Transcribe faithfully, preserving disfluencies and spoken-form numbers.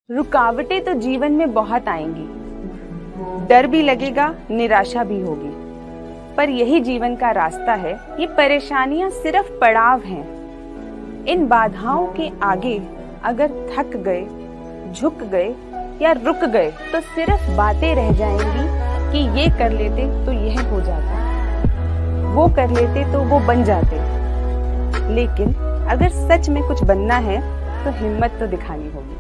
रुकावटें तो जीवन में बहुत आएंगी, डर भी लगेगा, निराशा भी होगी, पर यही जीवन का रास्ता है। ये परेशानियां सिर्फ पड़ाव हैं। इन बाधाओं के आगे अगर थक गए, झुक गए या रुक गए तो सिर्फ बातें रह जाएंगी कि ये कर लेते तो यह हो जाता, वो कर लेते तो वो बन जाते। लेकिन अगर सच में कुछ बनना है तो हिम्मत तो दिखानी होगी।